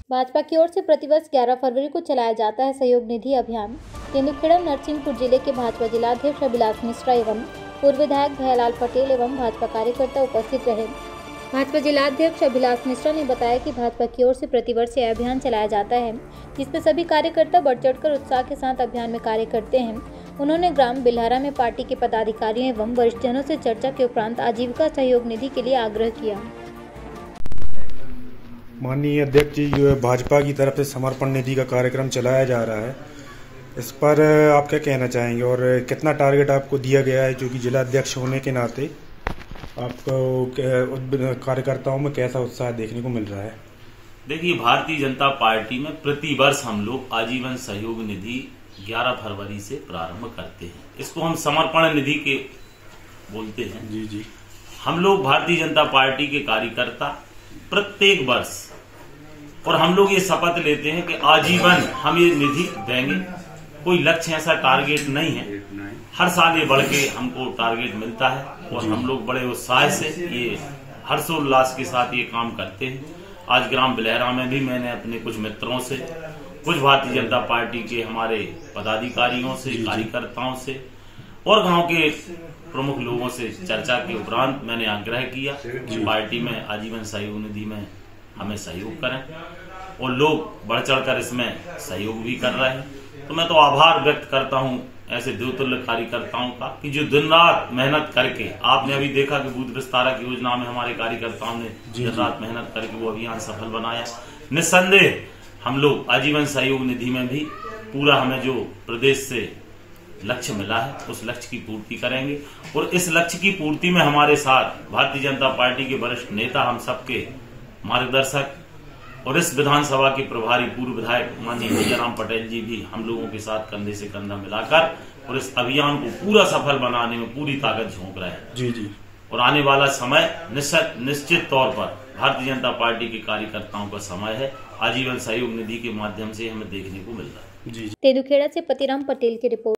भाजपा की ओर से प्रतिवर्ष 11 फरवरी को चलाया जाता है सहयोग निधि अभियान। तेंदुखेड़ा नरसिंहपुर जिले के भाजपा जिलाध्यक्ष अभिलाष मिश्रा एवं पूर्व विधायक भैयालाल पटेल एवं भाजपा कार्यकर्ता उपस्थित रहे। भाजपा जिलाध्यक्ष अभिलाष मिश्रा ने बताया कि भाजपा की ओर से प्रतिवर्ष यह अभियान चलाया जाता है, जिसमें सभी कार्यकर्ता बढ़ चढ़कर उत्साह के साथ अभियान में कार्य करते हैं। उन्होंने ग्राम बिल्हारा में पार्टी के पदाधिकारियों एवं वरिष्ठजनों से चर्चा के उपरांत आजीविका सहयोग निधि के लिए आग्रह किया। माननीय अध्यक्ष जी, जो है भाजपा की तरफ से समर्पण निधि का कार्यक्रम चलाया जा रहा है, इस पर आप क्या कहना चाहेंगे और कितना टारगेट आपको दिया गया है, जो कि जिला अध्यक्ष होने के नाते आपको कार्यकर्ताओं में कैसा उत्साह देखने को मिल रहा है? देखिए, भारतीय जनता पार्टी में प्रतिवर्ष हम लोग आजीवन सहयोग निधि 11 फरवरी से प्रारंभ करते हैं। इसको हम समर्पण निधि के बोलते हैं। जी जी। हम लोग भारतीय जनता पार्टी के कार्यकर्ता प्रत्येक वर्ष और हम लोग ये शपथ लेते हैं कि आजीवन हम ये निधि देंगे। कोई लक्ष्य ऐसा टारगेट नहीं है, हर साल ये बढ़ के हमको टारगेट मिलता है और हम लोग बड़े उत्साह से ये हर्षोल्लास के साथ ये काम करते हैं। आज ग्राम बिल्हारा में भी मैंने अपने कुछ मित्रों से, कुछ भारतीय जनता पार्टी के हमारे पदाधिकारियों से, कार्यकर्ताओं से और गांव के प्रमुख लोगों से चर्चा के उपरांत मैंने आग्रह किया कि पार्टी में आजीवन सहयोग निधि में हमें सहयोग करें और लोग बढ़ चढ़कर इसमें सहयोग भी कर रहे हैं। तो मैं तो आभार व्यक्त करता हूं ऐसे देवतुल्य कार्यकर्ताओं का कि जो दिन रात मेहनत करके, आपने अभी देखा कि बूथ विस्तारक योजना में हमारे कार्यकर्ताओं ने दिन रात मेहनत करके वो अभियान सफल बनाया। निस्संदेह हम लोग आजीवन सहयोग निधि में भी पूरा हमें जो प्रदेश से लक्ष्य मिला है उस लक्ष्य की पूर्ति करेंगे और इस लक्ष्य की पूर्ति में हमारे साथ भारतीय जनता पार्टी के वरिष्ठ नेता, हम सबके मार्गदर्शक और इस विधानसभा के प्रभारी पूर्व विधायक माननीय भैयालाल पटेल जी भी हम लोगों के साथ कंधे से कंधा मिलाकर और इस अभियान को पूरा सफल बनाने में पूरी ताकत झोंक रहे हैं। जी जी। और आने वाला समय निश्चित तौर पर भारतीय जनता पार्टी के कार्यकर्ताओं का समय है। आजीवन सहयोग निधि के माध्यम से हमें देखने को मिल रहा है। तेंदुखेड़ा से पतिराम पटेल की रिपोर्ट।